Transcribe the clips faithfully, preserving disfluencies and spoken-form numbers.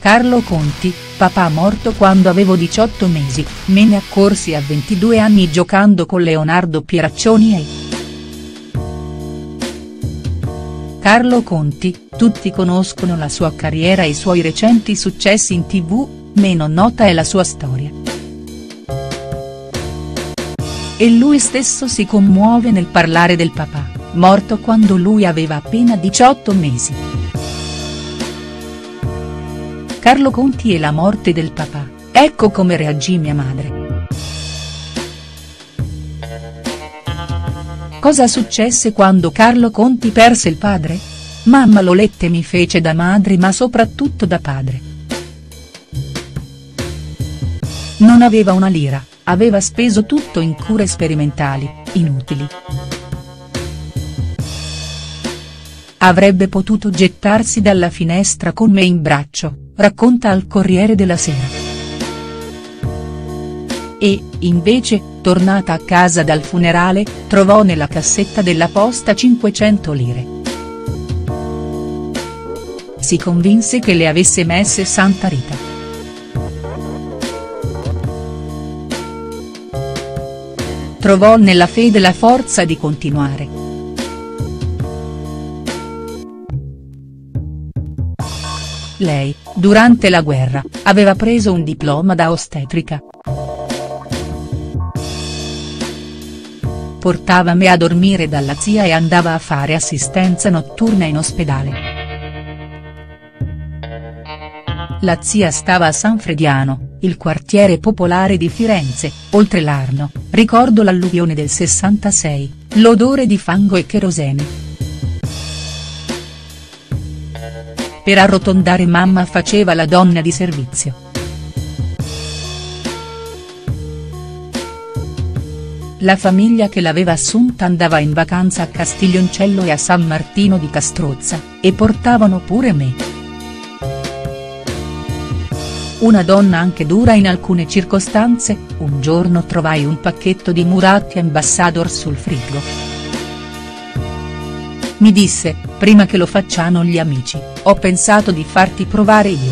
Carlo Conti, papà morto quando avevo diciotto mesi, me ne accorsi a ventidue anni giocando con Leonardo Pieraccioni e. Carlo Conti, tutti conoscono la sua carriera e i suoi recenti successi in tv, meno nota è la sua storia. E lui stesso si commuove nel parlare del papà, morto quando lui aveva appena diciotto mesi. Carlo Conti e la morte del papà, ecco come reagì mia madre. Cosa successe quando Carlo Conti perse il padre? Mamma Lolette mi fece da madre ma soprattutto da padre. Non aveva una lira, aveva speso tutto in cure sperimentali, inutili. Avrebbe potuto gettarsi dalla finestra con me in braccio, racconta al Corriere della Sera. E, invece, tornata a casa dal funerale, trovò nella cassetta della posta cinquecento lire. Si convinse che le avesse messe Santa Rita. Trovò nella fede la forza di continuare. Lei, durante la guerra, aveva preso un diploma da ostetrica. Portava me a dormire dalla zia e andava a fare assistenza notturna in ospedale. La zia stava a San Frediano, il quartiere popolare di Firenze, oltre l'Arno, ricordo l'alluvione del sessantasei, l'odore di fango e cherosene. Per arrotondare mamma faceva la donna di servizio. La famiglia che l'aveva assunta andava in vacanza a Castiglioncello e a San Martino di Castrozza, e portavano pure me. Una donna anche dura in alcune circostanze, un giorno trovai un pacchetto di Muratti Ambassador sul frigo. Mi disse, prima che lo facciano gli amici, ho pensato di farti provare io.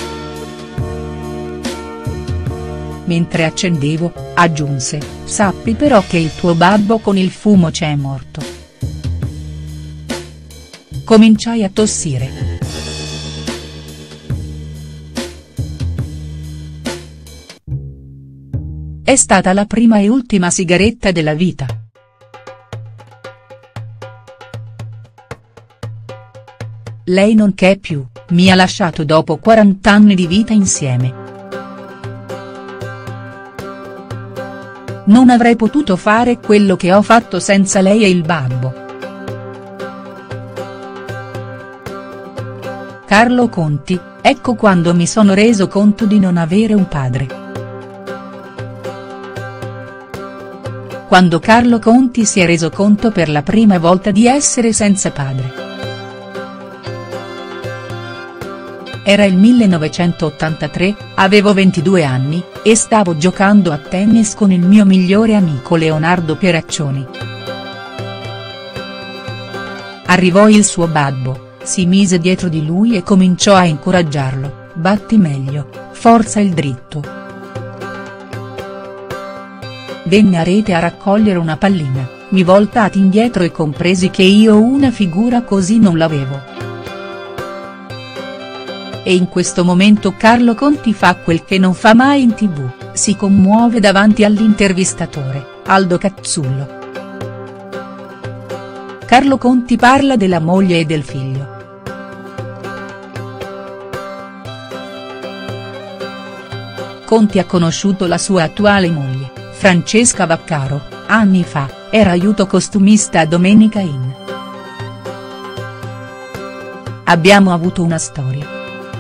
Mentre accendevo, aggiunse, sappi però che il tuo babbo con il fumo c'è morto. Cominciai a tossire. È stata la prima e ultima sigaretta della vita. Lei non c'è più, mi ha lasciato dopo quarant'anni di vita insieme. Non avrei potuto fare quello che ho fatto senza lei e il babbo. Carlo Conti, ecco quando mi sono reso conto di non avere un padre. Quando Carlo Conti si è reso conto per la prima volta di essere senza padre. Era il millenovecentottantatré, avevo ventidue anni, e stavo giocando a tennis con il mio migliore amico Leonardo Pieraccioni. Arrivò il suo babbo, si mise dietro di lui e cominciò a incoraggiarlo, batti meglio, forza il dritto. Venne a rete a raccogliere una pallina, mi voltai indietro e compresi che io una figura così non l'avevo. E in questo momento Carlo Conti fa quel che non fa mai in tv, si commuove davanti all'intervistatore, Aldo Cazzullo. Carlo Conti parla della moglie e del figlio. Conti ha conosciuto la sua attuale moglie, Francesca Vaccaro, anni fa, era aiuto costumista a Domenica Inn. Abbiamo avuto una storia.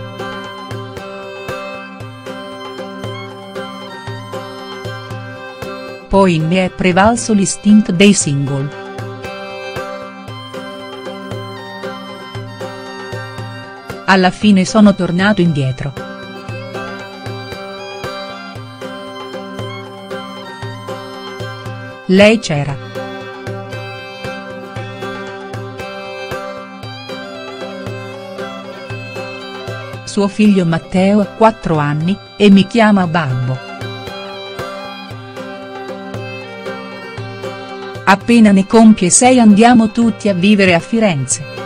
Poi in me è prevalso l'istinto dei single. Alla fine sono tornato indietro. Lei c'era. Suo figlio Matteo ha quattro anni, e mi chiama babbo. Appena ne compie sei andiamo tutti a vivere a Firenze.